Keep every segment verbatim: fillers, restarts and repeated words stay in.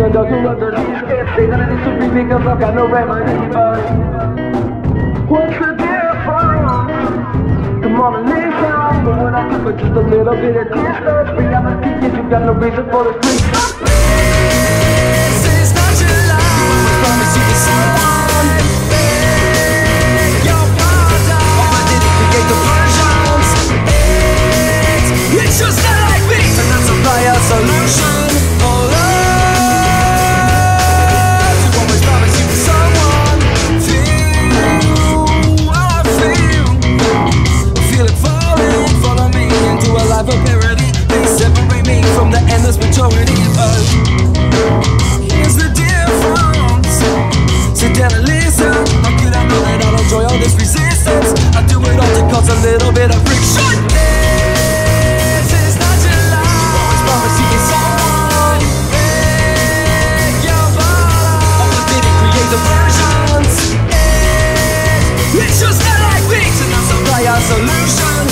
and those who love their lives can't stay that I need to be because I've got no remedy. But what's the difference? Come on and listen. But when I give it just a little bit of distance, reality is you got no reason for the sleep. This is not your life. You always promise you get someone. Your partner. Oh, I didn't create the versions. It's, it's just not like me. And that's a fire solution. A parody, they separate me from the endless majority of us. Here's the difference. Sit down and listen. How could I know that I'll enjoy all this resistance? I do it all to cause a little bit of friction. This is not your life. You always promise you get someone. Hey, your body. Oh, I didn't create the versions. Hey, it's just not like me. So now supply our solution.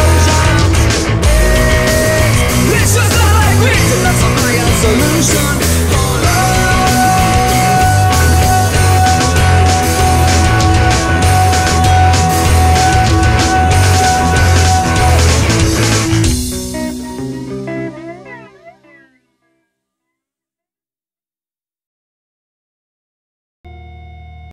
Solution.